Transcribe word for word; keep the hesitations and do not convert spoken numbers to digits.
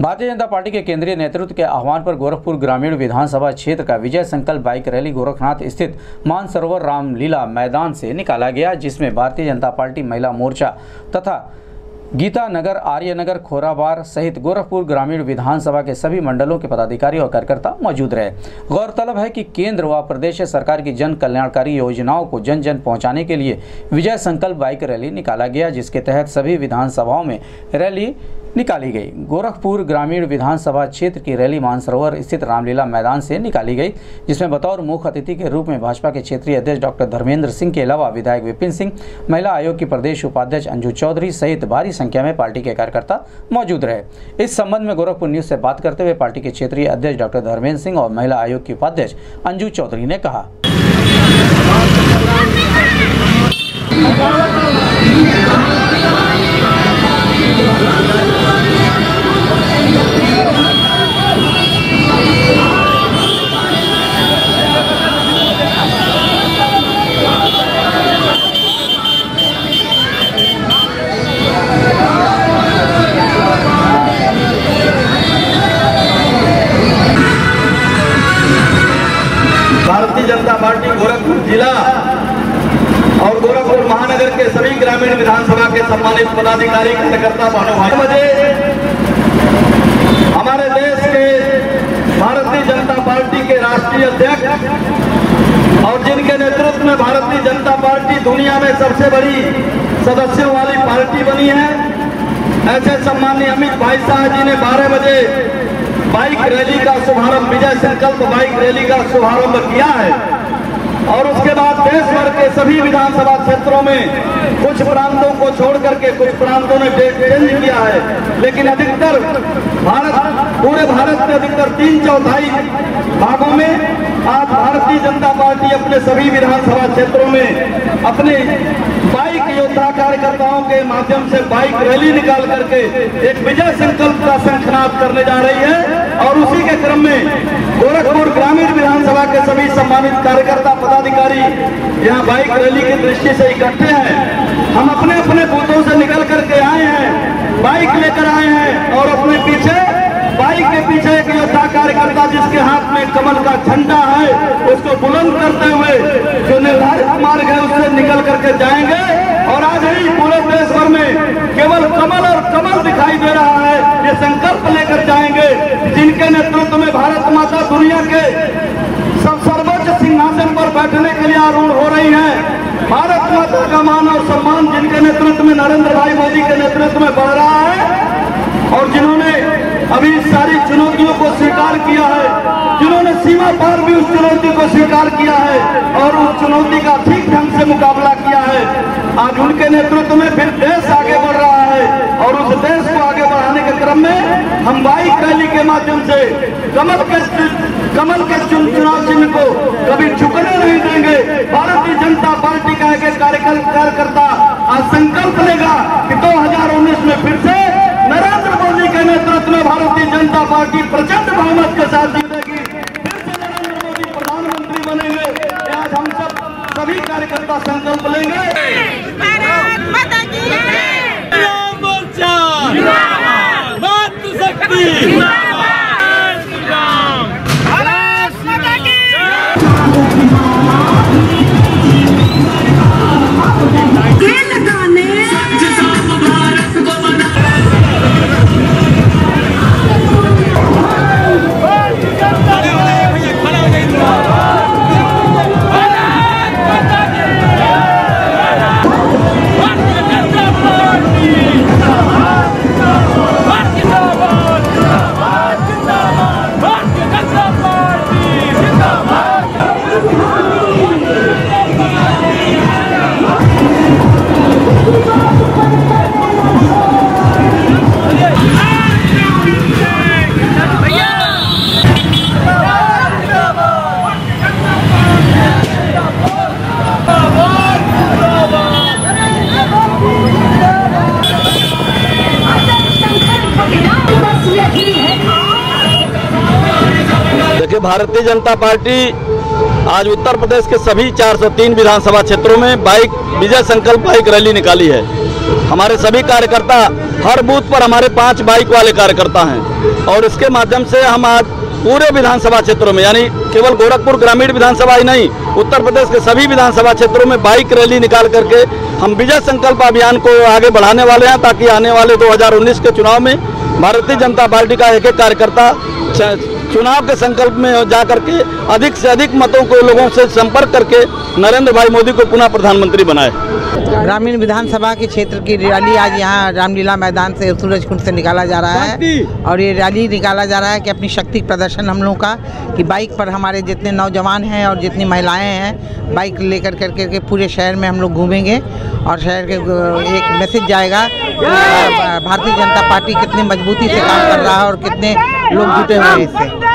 Bharatiya Janata party के केंद्रीय नेतृत्व के आह्वान पर गोरखपुर ग्रामीण विधानसभा क्षेत्र का विजय संकल्प बाइक रैली गोरखनाथ स्थित मानसरोवर रामलीला मैदान से निकाला गया, जिसमें भारतीय जनता पार्टी महिला मोर्चा तथा गीता नगर, आर्यनगर, खोराबार सहित गोरखपुर ग्रामीण विधानसभा के सभी मंडलों के पदाधिकारी और कार्यकर्ता मौजूद रहे। गौरतलब है कि केंद्र व प्रदेश सरकार की जन कल्याणकारी योजनाओं को जन जन पहुंचाने के लिए विजय संकल्प बाइक रैली निकाला गया, जिसके तहत सभी विधानसभाओं में रैली निकाली गई। गोरखपुर ग्रामीण विधानसभा क्षेत्र की रैली मानसरोवर स्थित रामलीला मैदान से निकाली गई, जिसमें बतौर मुख्य अतिथि के रूप में भाजपा के क्षेत्रीय अध्यक्ष डॉक्टर धर्मेंद्र सिंह के अलावा विधायक विपिन सिंह, महिला आयोग की प्रदेश उपाध्यक्ष अंजू चौधरी सहित भारी संख्या में पार्टी के कार्यकर्ता मौजूद रहे। इस संबंध में गोरखपुर न्यूज से बात करते हुए पार्टी के क्षेत्रीय अध्यक्ष डॉक्टर धर्मेंद्र सिंह और महिला आयोग की उपाध्यक्ष अंजू चौधरी ने कहा। भारतीय जनता पार्टी गोरखपुर जिला और गोरखपुर महानगर के सभी ग्रामीण विधानसभा के सम्मानित पदाधिकारी, कार्यकर्ता, भाइयों बजे हमारे देश के भारतीय जनता पार्टी के राष्ट्रीय अध्यक्ष और जिनके नेतृत्व में भारतीय जनता पार्टी दुनिया में सबसे बड़ी सदस्यों वाली पार्टी बनी है, ऐसे सम्माननीय अमित भाई शाह जी ने बारह बजे बाइक रैली का शुभारंभ, विजय संकल्प बाइक रैली का शुभारंभ किया है। और उसके बाद देश भर के सभी विधानसभा क्षेत्रों में कुछ प्रांतों को छोड़ करके कुछ प्रांतों ने चेंज किया है, लेकिन अधिकतर भारत पूरे भारत में अधिकतर तीन चौथाई भागों में आज भारतीय जनता पार्टी अपने सभी विधानसभा क्षेत्रों में अपने बाइक योद्धा कार्यकर्ताओं के माध्यम से बाइक रैली निकाल करके एक विजय संकल्प का शंखनाद करने जा रही है। और उसी के क्रम में गोरखपुर ग्रामीण विधानसभा के सभी सम्मानित कार्यकर्ता, पदाधिकारी यहाँ बाइक रैली की दृष्टि से इकट्ठे हैं। हम अपने अपने बूथों से निकल करके आए हैं, बाइक लेकर आए हैं और अपने पीछे बाइक के पीछे एक योद्धा कार्यकर्ता जिसके हाथ में कमल का झंडा है, उसको बुलंद करते हुए जो निर्धारित मार्ग है उससे निकल करके जाएंगे। और आज ही पूरे देश भर में केवल कमल और कमल दिखाई दे रहा है, ये संकल्प लेकर जाएंगे जिनके नेतृत्व में भारत माता दुनिया के सब सर्वोच्च सिंहासन पर बैठने के लिए आरूढ़ हो रही है। भारत माता का मान और सम्मान जिनके नेतृत्व में नरेंद्र भाई मोदी के नेतृत्व में बढ़ रहा है और जिन्होंने अभी सारी चुनौतियों को स्वीकार किया है, जिन्होंने सीमा पार भी उस चुनौती को स्वीकार किया है और उस चुनौती का ठीक ढंग से मुकाबला किया है। आज उनके नेतृत्व में फिर देश आगे बढ़ रहा है और उस देश को आगे बढ़ाने के क्रम में हम बाइक रैली के माध्यम से कमल के कमल के चुनाव चिन्ह को कभी झुकने नहीं देंगे। भारतीय जनता पार्टी का एक कार्यकर्ता आज संकल्प लेगा कि दो हजार उन्नीस में फिर से नरेंद्र मोदी के नेतृत्व में भारतीय जनता पार्टी प्रचंड बहुमत के साथ जीतेगी, फिर से नरेंद्र मोदी प्रधानमंत्री बनेंगे। आज हम सब सभी कार्यकर्ता संकल्प लेंगे। देखिए, भारतीय जनता पार्टी आज उत्तर प्रदेश के सभी चार सौ तीन विधानसभा क्षेत्रों में बाइक विजय संकल्प बाइक रैली निकाली है। हमारे सभी कार्यकर्ता हर बूथ पर हमारे पांच बाइक वाले कार्यकर्ता हैं और इसके माध्यम से हम आज पूरे विधानसभा क्षेत्रों में, यानी केवल गोरखपुर ग्रामीण विधानसभा ही नहीं, उत्तर प्रदेश के सभी विधानसभा क्षेत्रों में बाइक रैली निकाल करके हम विजय संकल्प अभियान को आगे बढ़ाने वाले हैं, ताकि आने वाले दो हज़ार उन्नीस के चुनाव में भारतीय जनता पार्टी का एक एक कार्यकर्ता चुनाव के संकल्प में जा करके अधिक से अधिक मतों को लोगों से संपर्क करके नरेंद्र भाई मोदी को पुनः प्रधानमंत्री बनाए। ग्रामीण विधानसभा के क्षेत्र की रैली आज यहाँ रामलीला मैदान से सूरज कुंड से निकाला जा रहा है और ये रैली निकाला जा रहा है कि अपनी शक्ति प्रदर्शन हम लोगों का, कि बाइक पर हमारे जितने नौजवान हैं और जितनी महिलाएं हैं बाइक लेकर कर के पूरे शहर में हम लोग घूमेंगे और शहर के एक मैसेज जाएगा भारतीय जनता पार्टी कितनी मजबूती से काम कर रहा है और कितने लोग जुटे हुए हैं इससे।